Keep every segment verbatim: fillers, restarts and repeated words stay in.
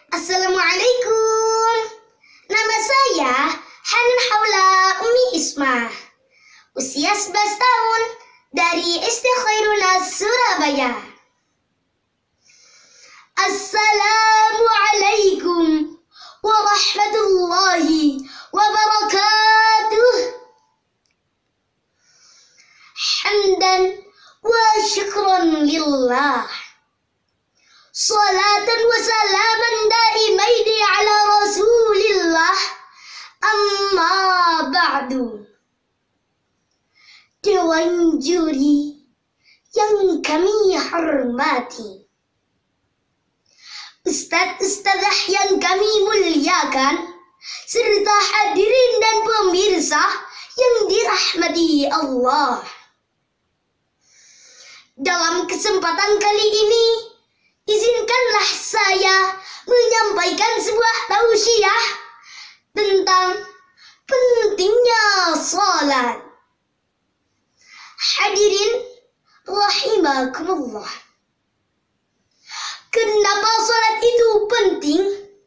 Assalamualaikum. Nama saya Hanun Haula Ummi Ishmah. Usia sebelas tahun dari S D Khairunnas Surabaya. Assalamualaikum warahmatullahi wabarakatuh. Hamdan wa syukran lillah. Salatan wa salaman daimaini ala rasulillah. Amma ba'du. Dewan juri yang kami hormati, Ustadz-ustadzah yang kami muliakan, serta hadirin dan pemirsa yang dirahmati Allah. Dalam kesempatan kali ini, izinkanlah saya menyampaikan sebuah tausiah tentang pentingnya salat. Hadirin rahimakumullah. Kenapa salat itu penting?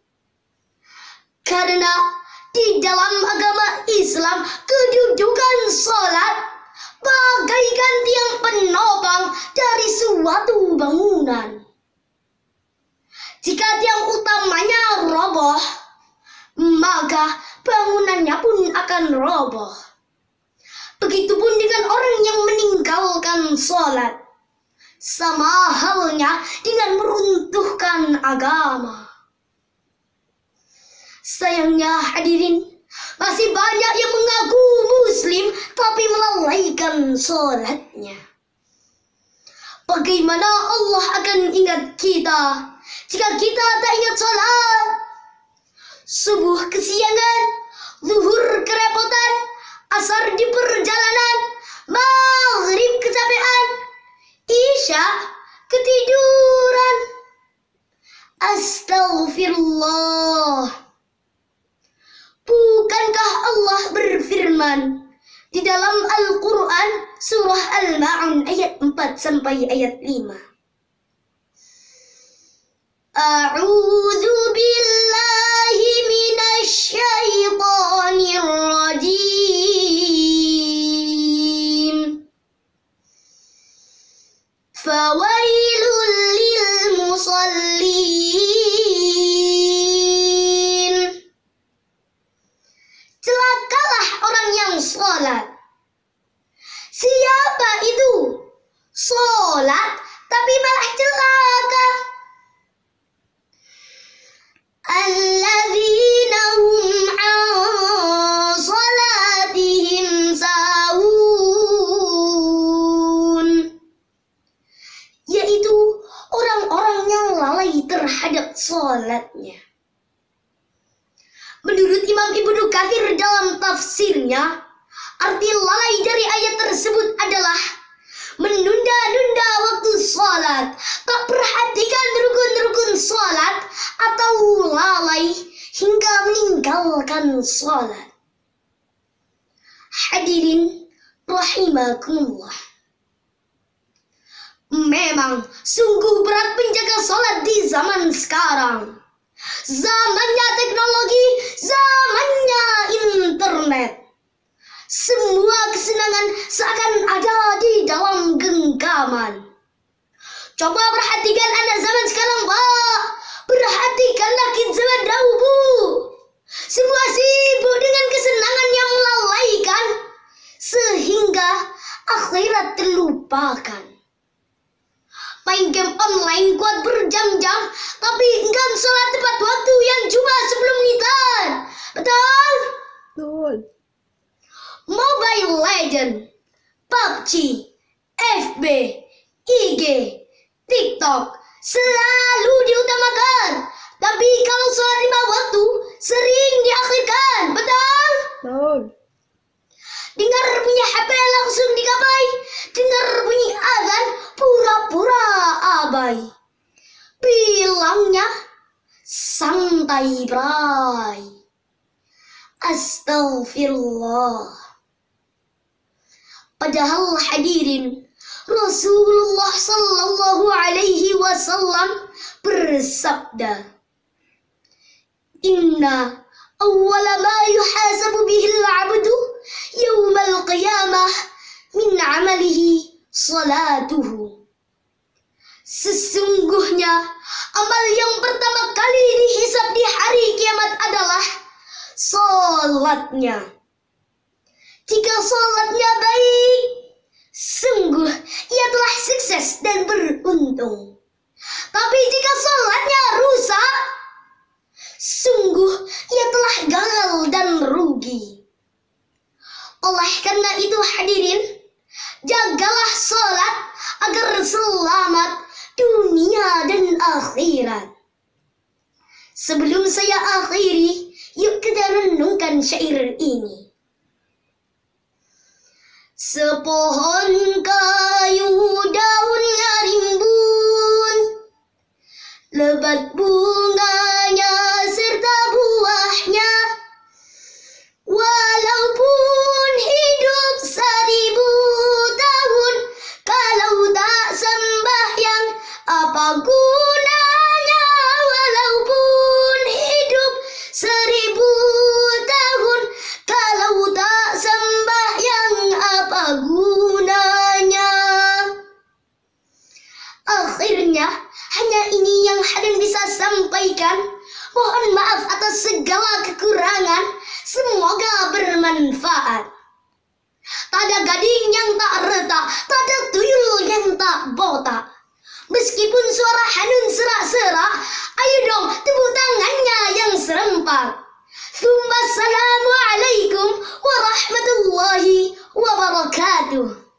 Karena di dalam agama Islam, kedudukan salat bagaikan tiang penopang dari suatu bangunan. Jika tiang utamanya roboh, maka bangunannya pun akan roboh. Begitupun dengan orang yang meninggalkan sholat, sama halnya dengan meruntuhkan agama. Sayangnya hadirin, masih banyak yang mengaku muslim tapi melalaikan sholatnya. Bagaimana Allah akan ingat kita jika kita tak ingat sholat? Subuh kesiangan, zuhur kerepotan, asar di perjalanan, maghrib kecapean, isya ketiduran. Astaghfirullah. Bukankah Allah berfirman di dalam Al-Quran surah Al-Ma'un ayat empat sampai ayat lima? A'udzu billahi minasy syaithanir rajim. Fawailul lil musallin. Celakalah orang yang sholat. Siapa itu? Sholat tapi malah celaka. Alladzina hum an sholatihim sahun. Yaitu orang-orang yang lalai terhadap sholatnya. Menurut Imam Ibnu Katsir dalam tafsirnya, arti lalai dari ayat tersebut adalah menunda-nunda waktu sholat, tak perhatikan rukun-rukun sholat, atau lalai hingga meninggalkan sholat. Hadirin rahimakumullah. Memang sungguh berat menjaga sholat di zaman sekarang. Zamannya teknologi, zamannya internet. Semua kesenangan seakan ada di dalam genggaman. Coba perhatikan anak zaman sekarang, Pak. Perhatikanlah kids zaman dahulu. Semua sibuk dengan kesenangan yang melalaikan, sehingga akhirat terlupakan. Main game online kuat berjam-jam, tapi enggan sholat tepat waktu yang cuma sepuluh menitan. Betul? Betul. Mobile Legend, P U B G, F B, I G, TikTok selalu diutamakan. Tapi kalau sholat lima waktu sering diakhirkan. Betul? Betul. Dengar bunyi H P langsung digapai. Dengar bunyi azan pura-pura abai. Bilangnya santai bray. Astaghfirullah. Padahal hadirin, Rasulullah sallallahu alaihi wasallam bersabda, Inna awwala ma yuhasabu bihil abdu yawmal qiyamah min amalihi salatuhu. Sesungguhnya amal yang pertama kali dihisab di hari kiamat adalah salatnya. Jika salatnya baik, sungguh ia telah sukses dan beruntung. Tapi jika salatnya rusak, sungguh ia telah gagal dan rugi. Oleh karena itu hadirin, jagalah salat agar selamat dunia dan akhirat. Sebelum saya akhiri, yuk kita renungkan syair ini. Sepohon kayu daunnya rimbun, lebat bunganya serta buahnya. Walaupun hidup seribu tahun, kalau tak sembahyang, apa gunanya? Walaupun hidup seribu tahun, kalau tak sembahyang, apa gunanya? Akhirnya, hanya ini yang Hanun bisa sampaikan. Mohon maaf atas segala kekurangan. Semoga bermanfaat. Tak ada gading yang tak retak, tak ada tuyul yang tak botak. Meskipun suara Hanun serak-serak, ayo dong tepuk tangannya yang serempak. Assalamualaikum warahmatullahi wabarakatuh.